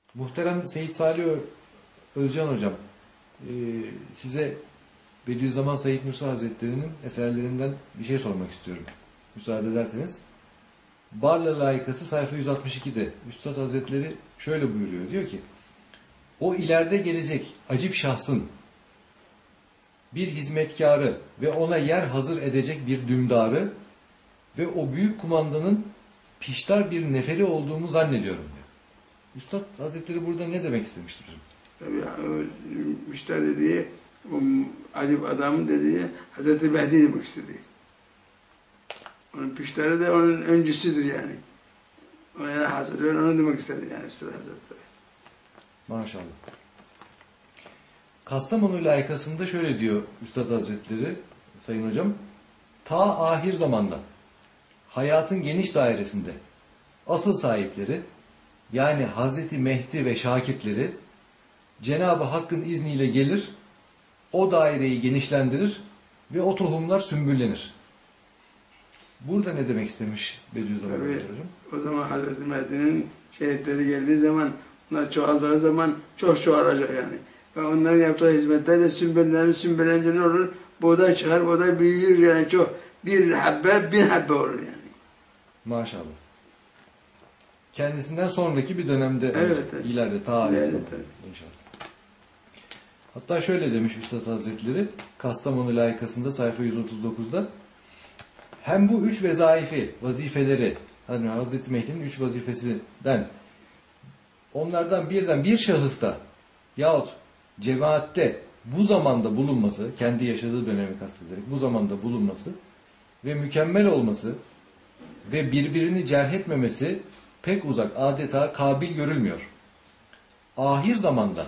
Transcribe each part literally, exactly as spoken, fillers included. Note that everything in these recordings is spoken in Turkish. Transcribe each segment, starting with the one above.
Muhterem Seyit Salih Özcan Hocam, e, size Bediüzzaman Said Nursi Hazretleri'nin eserlerinden bir şey sormak istiyorum. Müsaade ederseniz. Barla Layıkası sayfa yüz altmış iki'de Üstad Hazretleri şöyle buyuruyor. Diyor ki, o ileride gelecek acip şahsın bir hizmetkarı ve ona yer hazır edecek bir dümdarı ve o büyük kumandanın piştar bir neferi olduğumu zannediyorum diyor. Üstad Hazretleri burada ne demek istemiştir? Tabii müşter dediği, o acip adamın dediği Hazreti Mehdi demek istedi. Onun piştarı da onun öncüsüdür yani. Ona hazırlıyor, onu demek istedi yani Üstad Hazretleri. Maşallah. Kastamonu layıkasında şöyle diyor Üstad Hazretleri, Sayın Hocam, ta ahir zamanda hayatın geniş dairesinde asıl sahipleri, yani Hazreti Mehdi ve şakirtleri Cenab-ı Hakk'ın izniyle gelir, o daireyi genişlendirir ve o tohumlar sümbüllenir. Burada ne demek istemiş Bediüzzaman Hocam? O zaman Hazreti Mehdi'nin şehitleri geldiği zaman, onlar çoğaldığı zaman çok çoğalacak yani. Ve onların yaptığı hizmetler de sümbüllenir, sümbüllenince ne olur? Buğday çıkar, buğday büyür yani çok. Bir habbe, bin habbe olur yani. Maşallah. Kendisinden sonraki bir dönemde, evet, evet. ileride, ta evet, evet. inşallah. Hatta şöyle demiş Üstad Hazretleri, Kastamonu layıkasında sayfa yüz otuz dokuz'da, hem bu üç vezaifi, vazifeleri, hani Hazreti Mehdi'nin üç vazifesinden, onlardan birden bir şahısta yahut cemaatte bu zamanda bulunması, kendi yaşadığı dönemi kastederek bu zamanda bulunması ve mükemmel olması ve birbirini cerh etmemesi pek uzak, adeta kabil görülmüyor. Ahir zamanda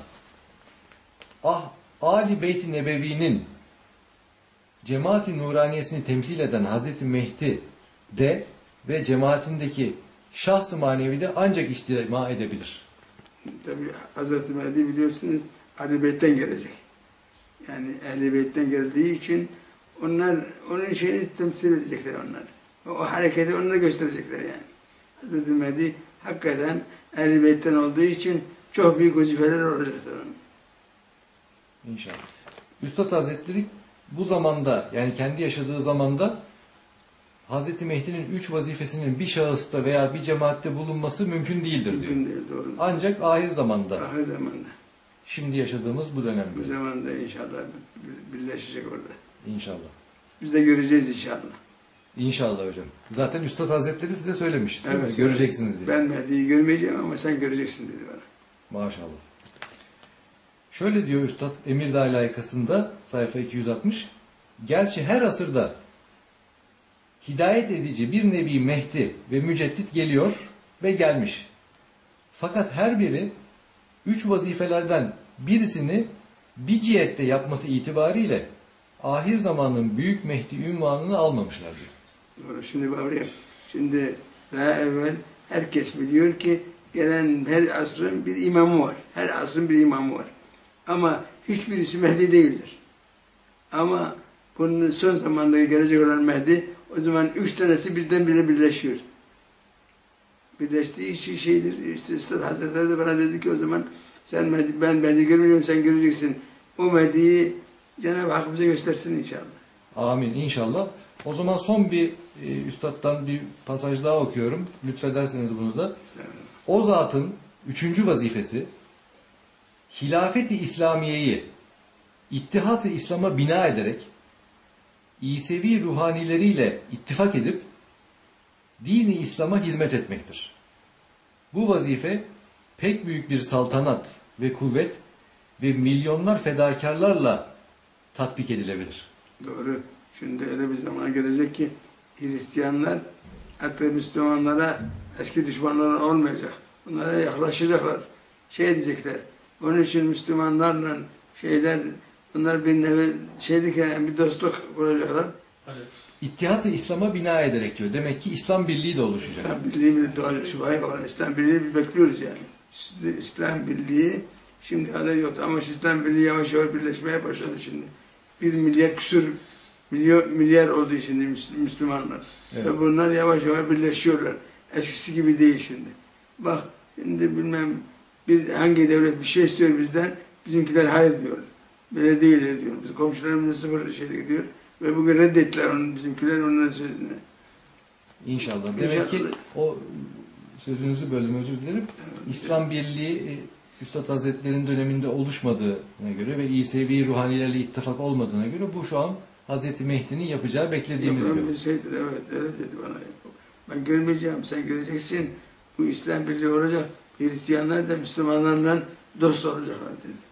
ah, Ali Beyt-i Nebevi'nin cemaat-i nuraniyesini temsil eden Hazreti Mehdi de ve cemaatindeki şahs-ı manevi de ancak istima edebilir. Tabii Hazreti Mehdi biliyorsunuz Ehl-i Beyt'ten gelecek. Yani Ehl-i Beyt'ten geldiği için onlar onun şeyini temsil edecekler onlar. O hareketi onlara gösterecekler yani. Hazreti Mehdi hakikaten Ehl-i Beyt'ten olduğu için çok büyük vazifeler olacaktır onun. İnşallah. Üstad Hazretleri bu zamanda, yani kendi yaşadığı zamanda Hazreti Mehdi'nin üç vazifesinin bir şahısta veya bir cemaatte bulunması mümkün değildir diyor. Mümkün değil, doğru. Ancak ahir zamanda. Ahir zamanda. Şimdi yaşadığımız bu dönemde. Bu zamanda inşallah birleşecek orada. İnşallah. Biz de göreceğiz inşallah. İnşallah hocam. Zaten Üstad Hazretleri size söylemiş. Değil evet, mi? Göreceksiniz diye. Ben Mehdi'yi görmeyeceğim ama sen göreceksin dedi bana. Maşallah. Şöyle diyor Üstad Emirdağ layıkasında sayfa iki yüz altmış. Gerçi her asırda hidayet edici bir nevi Mehdi ve müceddit geliyor ve gelmiş. Fakat her biri üç vazifelerden birisini bir cihette yapması itibariyle ahir zamanın büyük Mehdi ünvanını almamışlar diyor. Doğru. Şimdi oraya, şimdi daha evvel herkes biliyor ki gelen her asrın bir imamı var. Her asrın bir imamı var. Ama hiçbirisi Mehdi değildir. Ama bunun son zamanda gelecek olan Mehdi, o zaman üç tanesi birdenbire birleşiyor. Birleştiği için şeydir, işte Üstad Hazretleri de bana dedi ki o zaman sen Mehdi, ben Mehdi görmüyorum, sen göreceksin. O Mehdi'yi Cenab-ı Hak bize göstersin inşallah. Amin inşallah. O zaman son bir e, üstaddan bir pasaj daha okuyorum. Lütfederseniz bunu da. O zatın üçüncü vazifesi hilafeti İslamiye'yi İttihat-ı İslam'a bina ederek İsevi ruhanileriyle ittifak edip dini İslam'a hizmet etmektir. Bu vazife pek büyük bir saltanat ve kuvvet ve milyonlar fedakarlarla tatbik edilebilir. Doğru. Şimdi öyle bir zaman gelecek ki Hristiyanlar artık Müslümanlara eski düşmanlar olmayacak. Onlara yaklaşacaklar. Şey diyecekler. Onun için Müslümanlarla şeyler, bunlar bir nevi şeylik yani bir dostluk kuracaklar. Evet. İttihat-ı İslam'a bina ederek diyor. Demek ki İslam Birliği de oluşacak. İslam Birliği mi doğacak? Şüpheli olan İslam Birliği bekliyoruz yani. İslam Birliği şimdi adı yoktu ama İslam Birliği yavaş yavaş birleşmeye başladı şimdi. Bir milyar küsur milyar, milyar oldu şimdi Müslümanlar. Evet. Ve bunlar yavaş yavaş birleşiyorlar. Eskisi gibi değil şimdi. Bak şimdi bilmem bir hangi devlet bir şey istiyor bizden, bizimkiler hayır diyor. Böyle değil diyor. Biz komşularımız da sıfır şeyle gidiyor. Ve bugün reddettiler onun, bizimkiler onların sözünü. İnşallah. Demek ki İnşallah. o sözünüzü böldüm, özür dilerim. İslam Birliği e, Üstad Hazretleri'nin döneminde oluşmadığına göre ve İsevi ruhanilerle ittifak olmadığına göre bu şu an Hazreti Mehdi'nin yapacağı beklediğimiz Yapılan bir. bir şeydir, evet, öyle dedi bana. Ben görmeyeceğim, sen göreceksin. Bu İslam Birliği olacak. Hristiyanlar da Müslümanlarla dost olacaklar dedi.